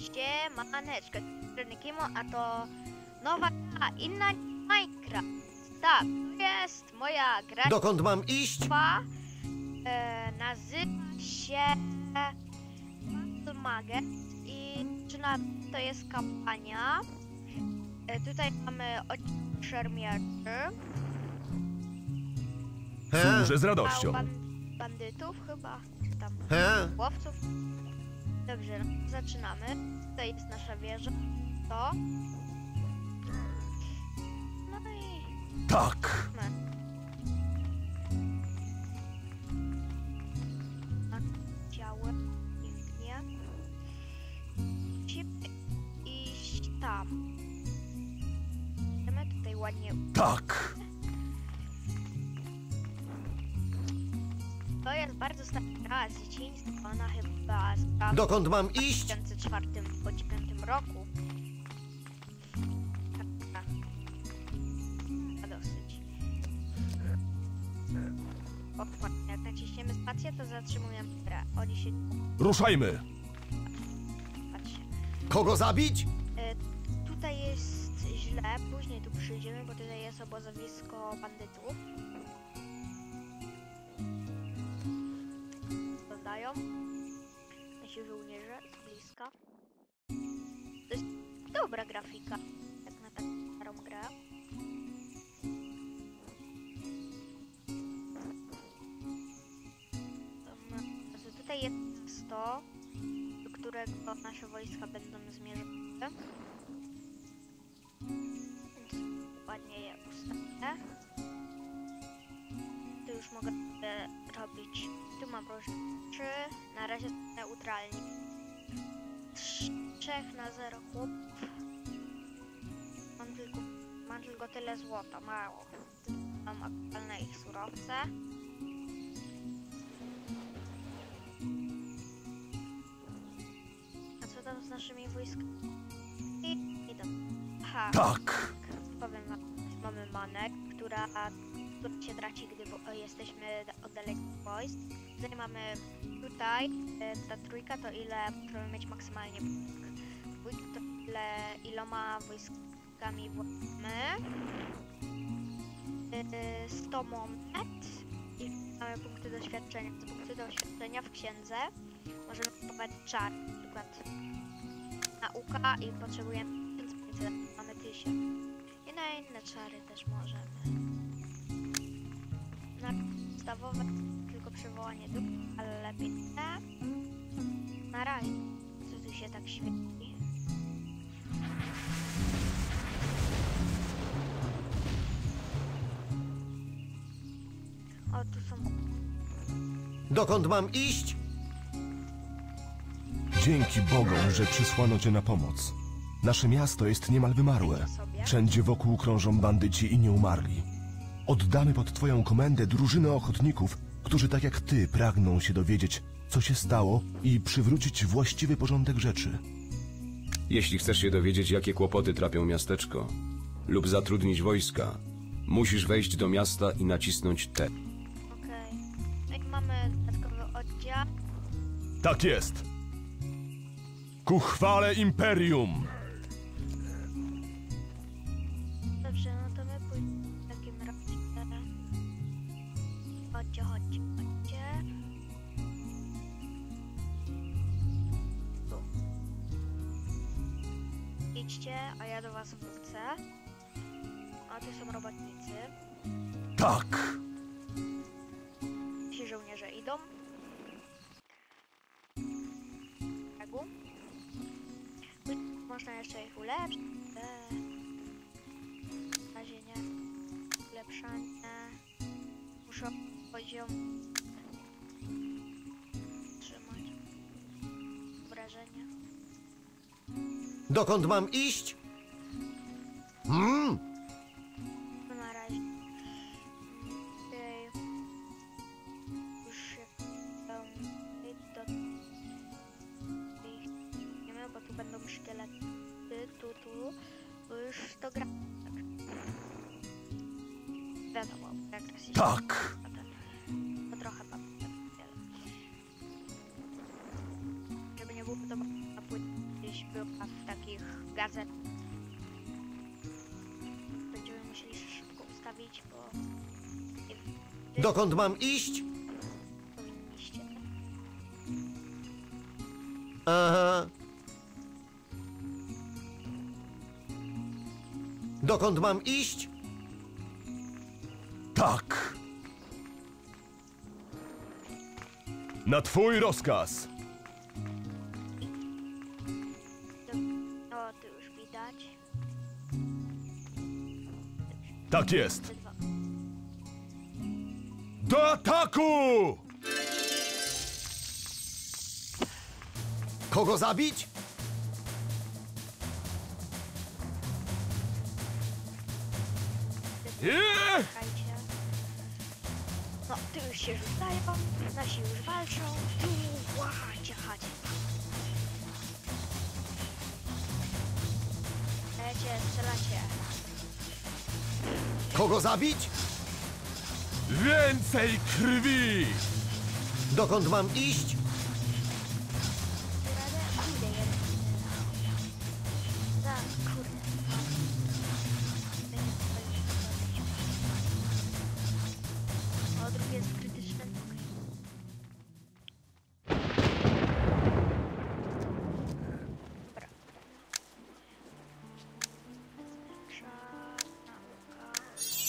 Siemaneczko, Kimo, a to nowa gra, inna niż Minecraft. Tak, to jest moja gra. Dokąd mam iść? Nazywa się Maget i to jest kampania. Tutaj mamy szermierzy. Służę z radością. Bandytów chyba, tam łowców. Dobrze, no, zaczynamy. Tutaj jest nasza wieża. To. No i... Tak. Ciało. Pięknie. Musimy iść tam. Chcemy tutaj ładnie... Tak. To jest bardzo stara gra z dzieciństwa. Ona chyba z Dokąd mam iść? w 2004 bądź 2005 roku. A dosyć. Dokładnie, jak naciśniemy spację, to zatrzymujemy grę. Oni się... Ruszajmy. Patrzcie. Kogo zabić? Tutaj jest źle, później tu przyjdziemy, bo tutaj jest obozowisko bandytów. Wyglądają. Nasi żołnierze z bliska. To jest dobra grafika, jak na taką starą grę. Tutaj jest miasto, do którego nasze wojska będą zmierzone. Więc ładnie je ustawię. Tu już mogę robić. Tu mam różne rzeczy. Na razie neutralnie. 3-0 chłopów. Mam tylko tyle złota, mało. Mam aktualne ich surowce. A co tam z naszymi wojskami? Idą. Aha. Tak. Powiem wam, mamy manę, która się traci, gdy jesteśmy oddaleni od wojsk. Tutaj mamy ta trójka to ile możemy mieć maksymalnie wojsk. Dwójka to iloma wojskami władamy. 100 monet i mamy punkty doświadczenia. Z punkty doświadczenia w księdze możemy kupować czar, na przykład nauka i potrzebujemy 1500, mamy 1000. I na inne czary też możemy. Na podstawowe tylko przywołanie duch, ale lepiej nie. Na razie. Co tu się tak świeci? O, tu są... Dokąd mam iść? Dzięki Bogom, że przysłano cię na pomoc. Nasze miasto jest niemal wymarłe. Wszędzie wokół krążą bandyci i nieumarli. Oddamy pod twoją komendę drużynę ochotników, którzy tak jak ty pragną się dowiedzieć, co się stało i przywrócić właściwy porządek rzeczy. Jeśli chcesz się dowiedzieć, jakie kłopoty trapią miasteczko lub zatrudnić wojska, musisz wejść do miasta i nacisnąć T. Okej. Jak mamy dodatkowy oddział. Tak jest. Ku chwale Imperium. Dobrze, no to my pójdziemy w takim razie. Chodźcie, chodźcie, chodźcie. Tu. Idźcie, a ja do was wrócę. A tu są robotnicy. Tak. Ci żołnierze idą. Brzegu. Można jeszcze ich ulepszyć. Na razie nie. Ulepszanie. Muszę poziom trzymać. Obrażenia. Dokąd mam iść? No na razie. Tutaj już się do nie wiem, bo tu będą szkielety. Tu, bo już to gra. Wiadomo, jak to się Tak. to trochę żeby nie było to gdzieś była w takich gazet. Będziemy musieli się szybko ustawić, bo nie Dokąd mam iść? powinniście. Aha. Dokąd mam iść? Tak! Na twój rozkaz! No, to już widać. Tak jest! Te dwa. Do ataku! Kogo zabić? Czekajcie. No, ty już się rzucają, nasi już walczą. Tu, ciachacie. Strzelacie. Kogo zabić? Więcej krwi! Dokąd mam iść? Radę? Kurde, jeden. Za, kurde. O, drugie jest krytyczne. Okej. Dobra. Zwiększa nauka.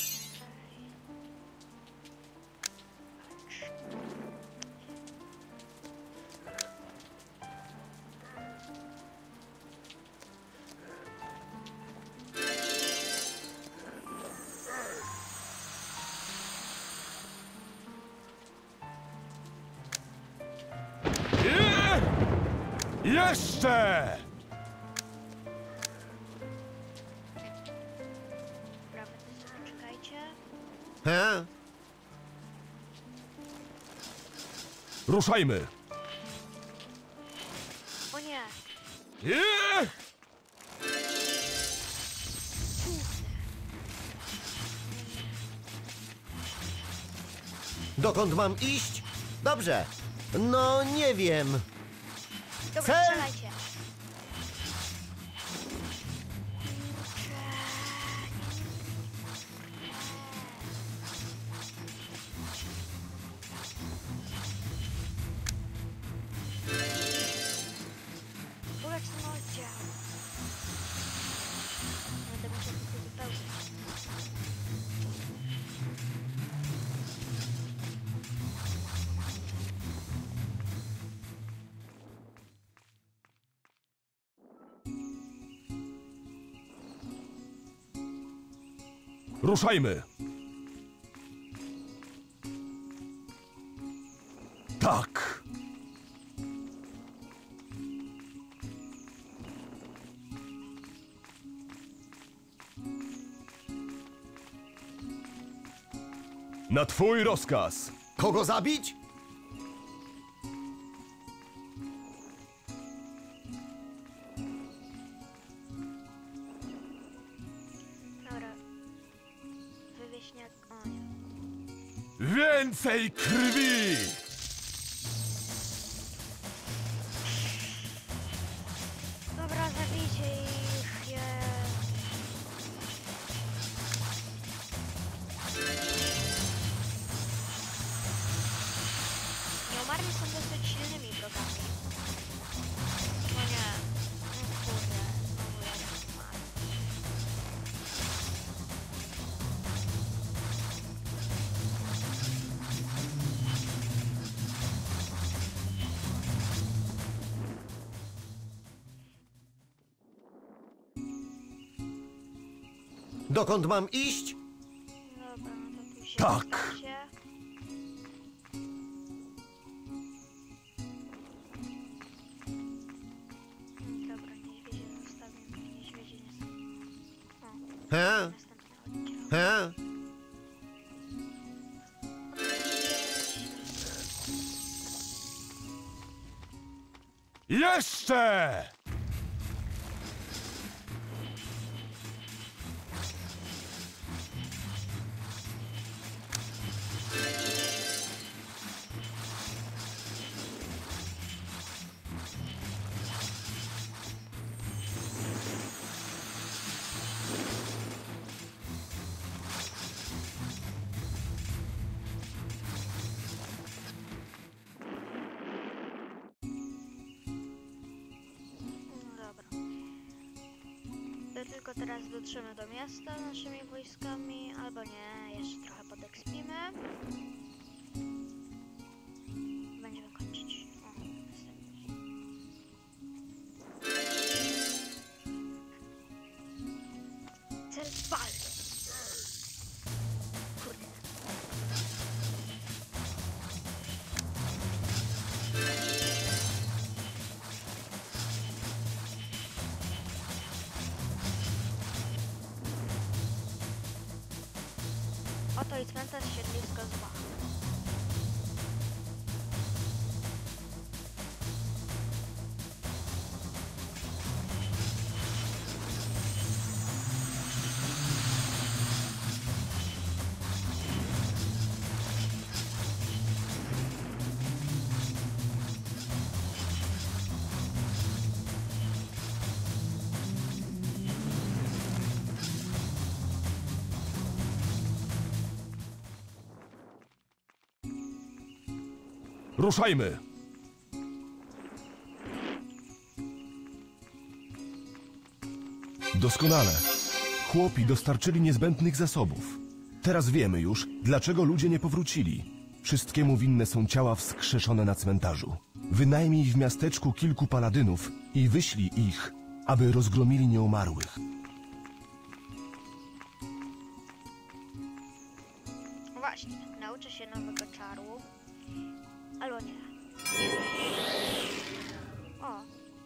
Jeszcze! Dobra, wy sobie czekajcie. He? Ruszajmy! O nie! Dokąd mam iść? Dobrze. No, nie wiem. Dobra, Cel! strzelajcie. Bulek sam oddział. Będę musiał to wypełnić. Ruszajmy! Tak! Na twój rozkaz! Kogo zabić? Dobra. Wywieźniak. O nie. Więcej krwi! Dobra, zabijcie ich. Nieumarli są dosyć silnymi wrogami. No nie. No kurde. Znowu jeden umarł. Dokąd mam iść? Dobra, no to tu się Tak. ustawcie. Dobra, niedźwiedzie zostawię. Niedźwiedzie nie są. O, He? następny oddział. He? Jeszcze! tylko teraz dotrzemy do miasta naszymi wojskami, albo nie, jeszcze trochę podekspimy. Będziemy kończyć. O, następnie. Cel walny. Kurde. Oto i cmentarz siedlisko zła. Ruszajmy! Doskonale. Chłopi dostarczyli niezbędnych zasobów. Teraz wiemy już, dlaczego ludzie nie powrócili. Wszystkiemu winne są ciała wskrzeszone na cmentarzu. Wynajmij w miasteczku kilku paladynów i wyślij ich, aby rozgromili nieumarłych. Właśnie, nauczę się nowego czaru. Albo nie. O.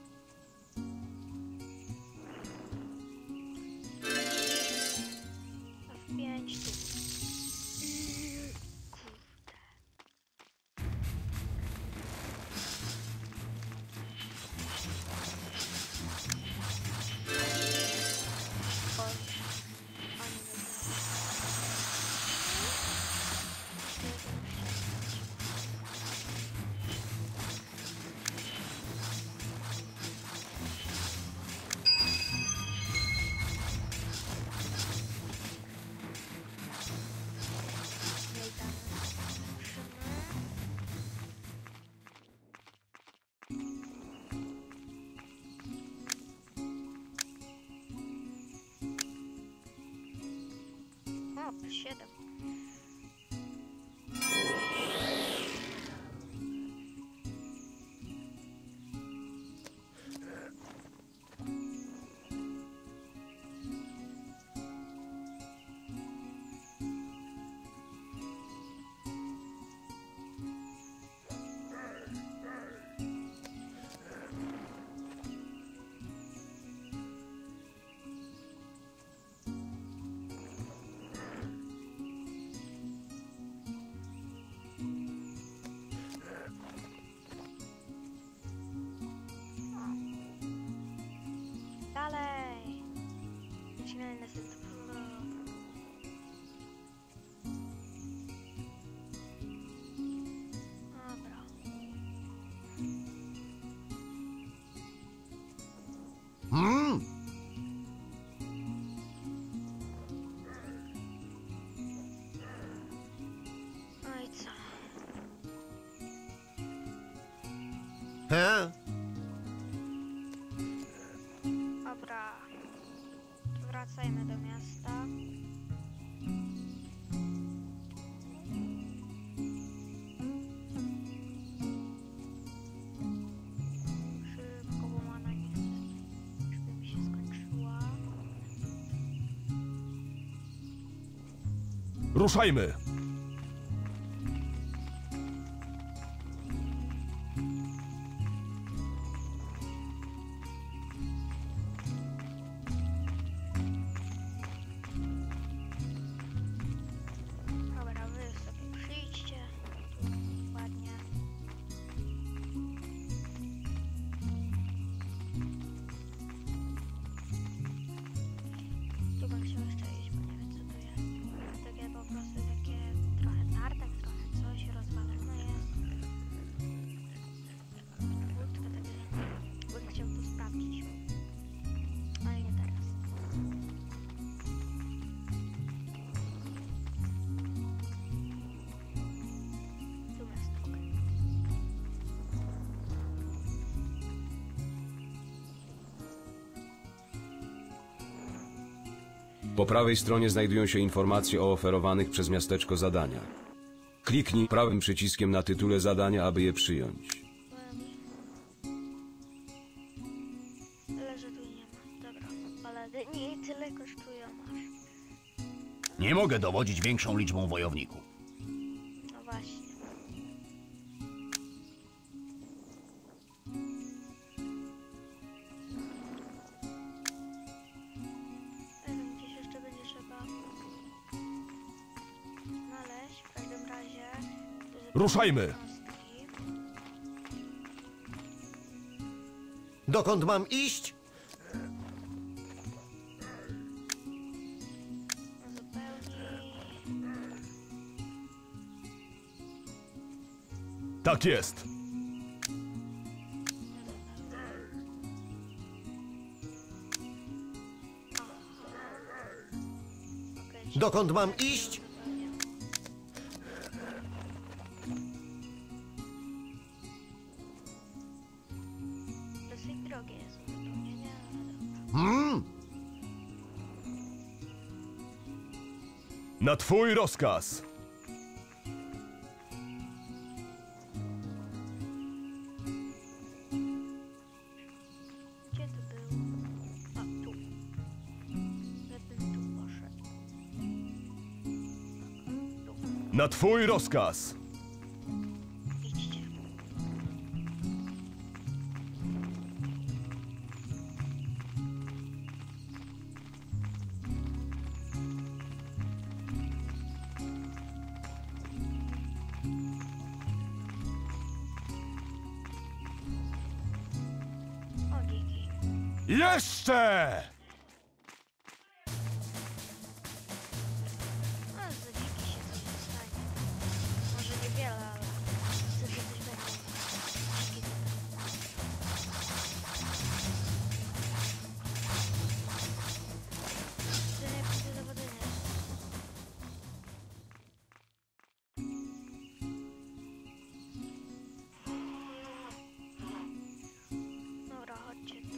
F5 tu. O, plus 7. Dalej. Lecimy na następny. Dobra. No i co? He? Dobra. Wracajmy do miasta. Szybko, bo mana nie chce, żeby mi się skończyła. Ruszajmy! Dobra, wy sobie przyjdźcie. Tu ładnie. Tu bym chciał jeszcze iść, bo nie wiem co to jest. Takie po prostu takie Po prawej stronie znajdują się informacje o oferowanych przez miasteczko zadaniach. Kliknij prawym przyciskiem na tytule zadania, aby je przyjąć. Ale że tu nie ma. Dobra, paladyni tyle kosztują aż. Nie mogę dowodzić większą liczbą wojowników. No właśnie. Nie wiem, gdzieś jeszcze będzie trzeba znaleźć. W każdym razie... Ruszajmy! jednostki. Dokąd mam iść? Zupełnie... Tak jest! Okej, Dokąd mam iść? dosyć drogie jest uzupełnienie, ale dobra. Na twój rozkaz! Gdzie to było? A, tu. Żebym tu poszedł. Tu. Na twój rozkaz! Idźcie. O, dziki. Jeszcze! A, za dziki się coś dostanie. Może niewiele, ale chcę, że coś będzie. Dziki to nie pójdę do wody, nie? Dobra, chodźcie tu.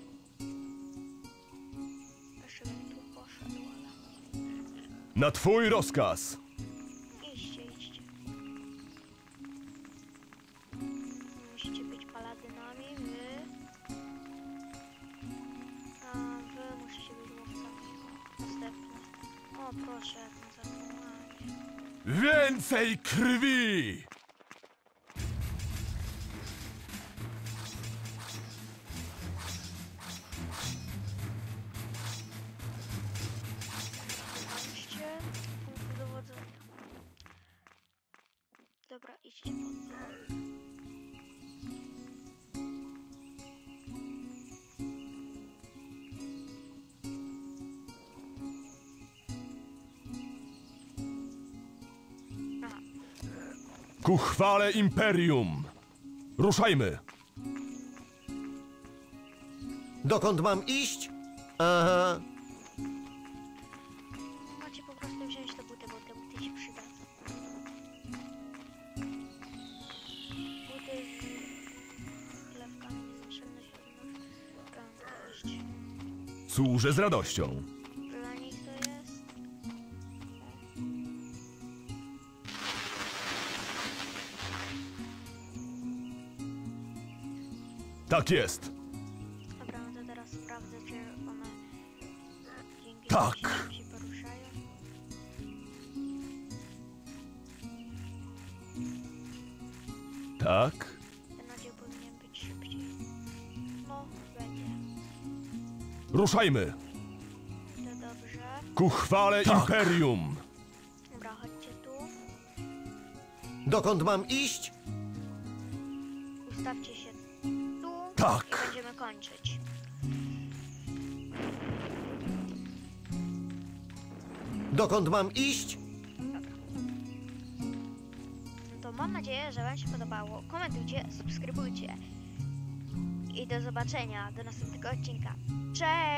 Jeszcze bym tu poszedł, ale... Na twój rozkaz! Idźcie, idźcie. Musicie być paladynami, a wy musicie być łowcami. O, następne. O, proszę, jak na zawołanie. Więcej krwi! Zobaczcie, punkt dowodzenia. Dobra, idźcie pod to. Aha, Ku chwale Imperium! Ruszajmy! Dokąd mam iść? Aha. macie po prostu wziąć te buty, bo te buty się przydadzą. Buty z chlewkami niezniszczalne świadomość, prędkość. Służę z radością. Dla nich to jest... Tak jest! Dobra, no to teraz sprawdzę, czy one dzięki Tak. temu się poruszają. Tak? Ten oddział powinien być szybciej. No, będzie. Ruszajmy! To dobrze. Ku chwale Imperium! Dobra, chodźcie tu. Dokąd mam iść? Ustawcie się tu. Tak. I będziemy kończyć. Dokąd mam iść? No to mam nadzieję, że wam się podobało. Komentujcie, subskrybujcie. I do zobaczenia do następnego odcinka. Cześć!